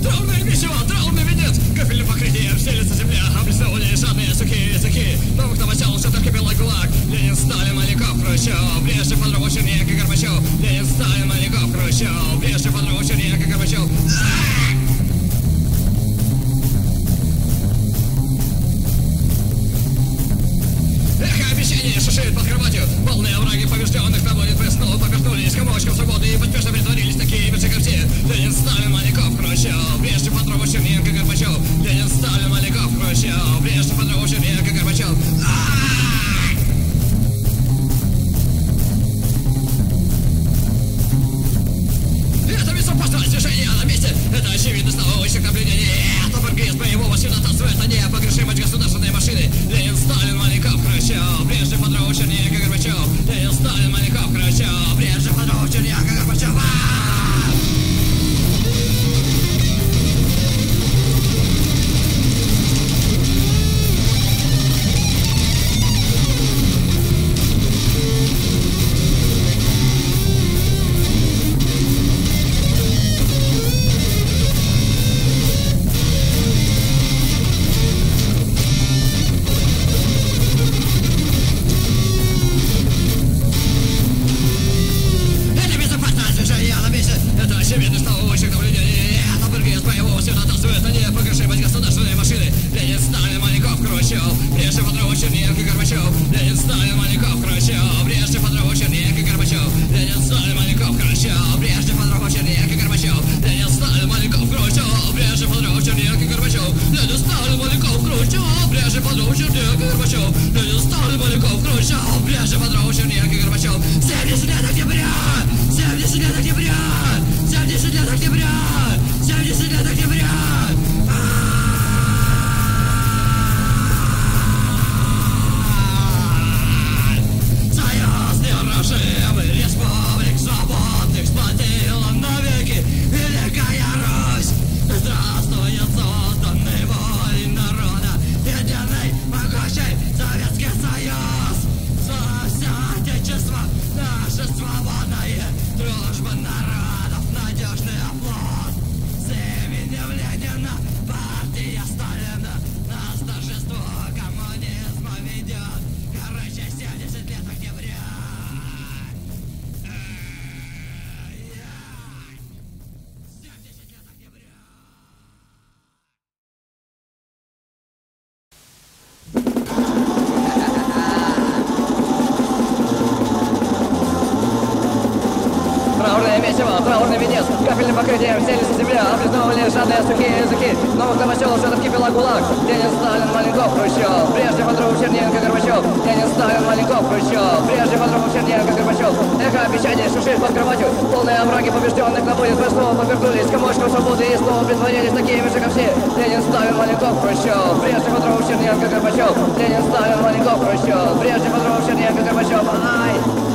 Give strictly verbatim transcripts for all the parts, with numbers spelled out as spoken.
Траурное месиво, траурный венец. Капельным покрытием стелется земля. Облицованы жадные сухие языки. Новых новостей уже так кипел ГУЛАГ. Ленин, Сталин, Маленков, Хрущев. Прежде Бодров, Черненко, Горбачев. Ленин, Сталин, Маленков, Хрущев. Прежде Бодров, Черненко, Горбачев. Эхо обещаний шишеет под кроватью. Полные овраги побежденных наводит весну. Повернулись комочком свободы и поспешно притворились такими же, как все. Ленин, Сталин, Маленков, Хрущев. Прежде Бодров, Черненко, Горбачев. Ленин, Сталин, Маленков, Хрущев. Прежде Бодров, Черненко, Горбачев. Это безопасное движение на месте. Это очевидно снова ищет наблюдение. Это борьба боевого святотатства. Это непогрешимость государственной машины. Ленин, Сталин, Маленков, Хрущев. Прежде Бодров, Черненко, Горбачев. Ленин, Сталин, Маленков, Хрущев. Прежде Бодров, Черненко, Горбачев. Траурный венец, капельным покрытием стелится земля. Облизнули жадные сухие языки. Новых новостей уже так кипела ГУЛАГ. Ленин, Сталин, Маленков, Хрущев. Прежде Бодров, Черненко, Горбачев. Ленин, Сталин, Маленков, Хрущев. Прежде Бодров, Черненко, Горбачев. Эхо обещаний шушит под кроватью. Полные овраги побежденных наводит весну. Повернулись комочком свободы и снова притворились такими же, как все. Ленин, Сталин, Маленков, Хрущев. Прежде Бодров, Черненко, Горбачев. Ленин, Сталин, Маленков, Хрущев. Прежде Бодров, Черненко, Горбачев. Ай!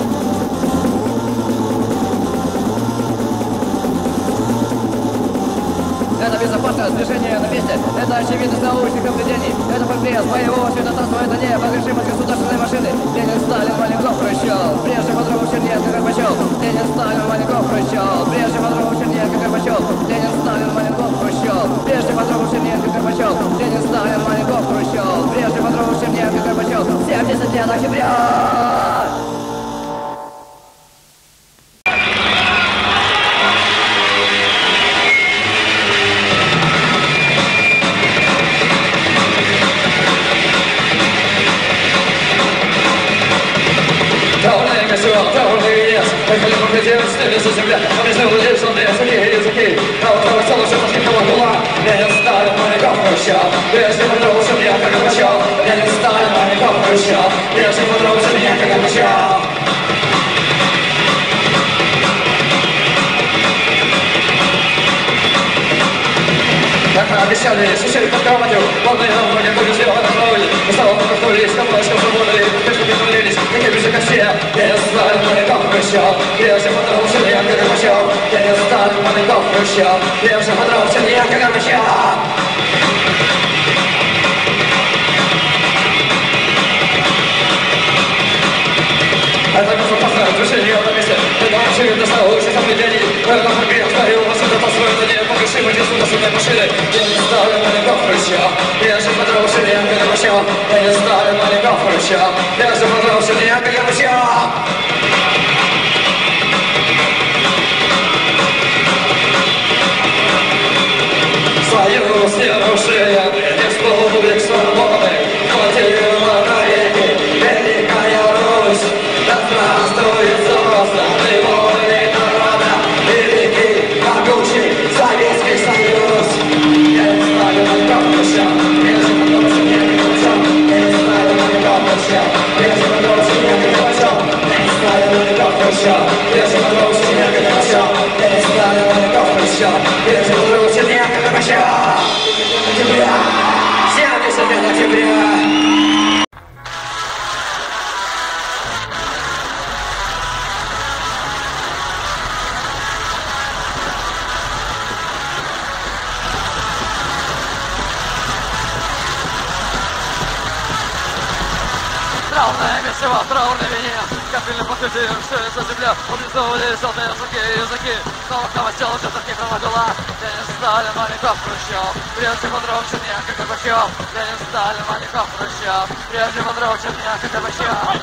Это безопасное движение на месте. Это очевидность научных наблюдений. Это прогресс боевого святотатства. Это непогрешимость государственной машины. Ленин, Сталин, Маленков, Хрущев. Прежде Бодров, Черненко, Горбачев. Ленин, Сталин, Маленков, Хрущев. Прежде Бодров, Черненко, Горбачев. Ленин, Сталин, Маленков, Хрущев. Прежде Бодров, Черненко, Горбачев. Ленин, Сталин, Маленков, Хрущев. Прежде Бодров, Черненко, Горбачев. семьдесят лет октября! Траурный венец, капельным покрытием стелится земля. Облизнули жадные сухие языки. Новых новостей уже так кипела ГУЛАГ. Ленин, Сталин, Маленков, Хрущев. Прежде Бодров, Черненко, Горбачев. Ленин, Сталин, Маленков, Хрущев. Прежде Бодров, Черненко, Горбачев. Как мы обещали, шишели под кроватью. Полные овраги побежденных наводит. Снова повернулись комочком свободы и поспешно притворились такими же, как все. Ленин, Сталин, Маленков, Хрущев. Прежде Бодров, Черненко, Горбачев. Ленин, Сталин, Маленков, Хрущев. Прежде Бодров, Черненко, Горбачев. Это безопасное движение на месте. Это очевидно научных наблюдений. Это прогресс боевого святотатства. Это непогрешимость Шибать из удосудной машины. Я не ставлю маленького Хрущев. Я же подрался, я как Горбачев. Я не ставлю маленького Хрущев. Я же подрался, я как Горбачев. Союз нерушим, республик свободы, хватило навеки, Великая Русь. Да здравствует созданный волей народа, великий, могучий Советский Союз. Я не знаю, маленького Хрущева, я же подрался, я не Горбачев. Я не знаю, маленького Хрущева, я же подрался, я не Горбачев. Я не знаю, маленького Хрущева, я же подрался, я не Горбачев. Я не знаю, маленького Хрущева, я же подрался, я не Горбачев. Октября! семьдесят лет октября! Траурное месиво, траурное вине, капельным покрытием шеется земля, облизывали желтые языки, языки, новых новостей уже таких промогла. Ленин, Сталин, Маленьков, Хрущев, прежде Бодров, Черненко, Горбачев. Ленин, Сталин, Маленьков, Хрущев, прежде Бодров, Черненко, Горбачев.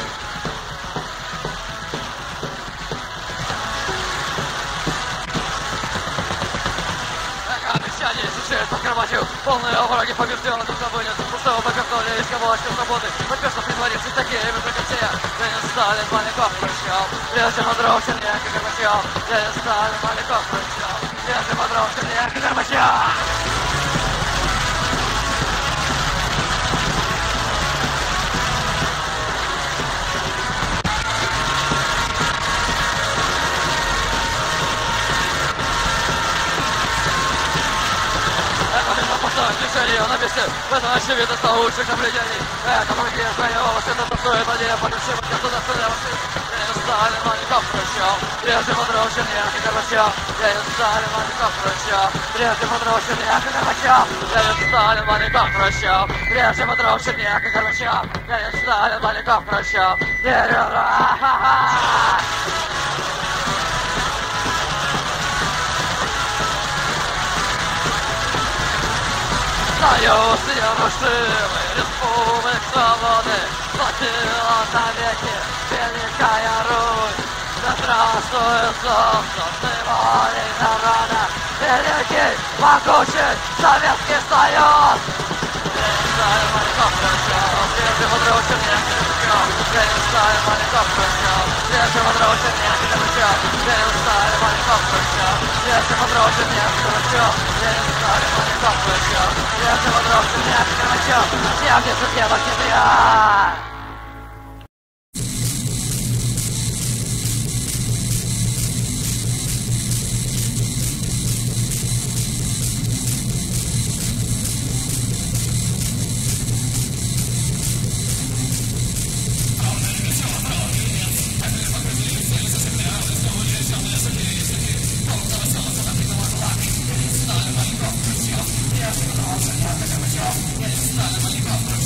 Обещание изучает под кроватью. Полные овраги побежденных тут забынет. Пустого покопнули из кабалочки свободы. Напишно притвориться такие именно. Ленин, Сталин, Маленьков, Хрущев, прежде Бодров, Черненко, Горбачев. Ленин, Сталин, Маленьков, Хрущев, прежде Бодров, Черненко, Горбачев. Движение на месте, это очевидно стало лучших наблюдений. Это другие боевого света танцует на небе, подушим от государственной машины. Ленин, Сталин, Маленьков, Хрущев, прежде Бодров, Черненко, Горбачев. Ленин, Сталин, Маленьков, Хрущев, прежде Бодров, Черненко, Горбачев. Ленин, Сталин, Маленьков, Хрущев, прежде Бодров, Черненко, Горбачев. Ленин, Сталин, Маленьков, Хрущев, Союз нерушимый, республик свободы, хватило навеки, Великая Русь. Да здравствует собственной волей народа, великий, могучий Советский Союз. Ленин, Сталин, Маленьков, Хрущев, прежде Бодров, Черненко, Горбачев. Ленин, Сталин, Маленьков, Хрущев, прежде Бодров, Черненко, Горбачев. Ленин, Сталин, Маленьков, Хрущев, прежде Бодров, Черненко, Горбачев. Ленин, Сталин, Маленьков, Хрущев, прежде Бодров, Черненко, Горбачев. семьдесят лет октября! Сталин, Маленьков, Хрущев,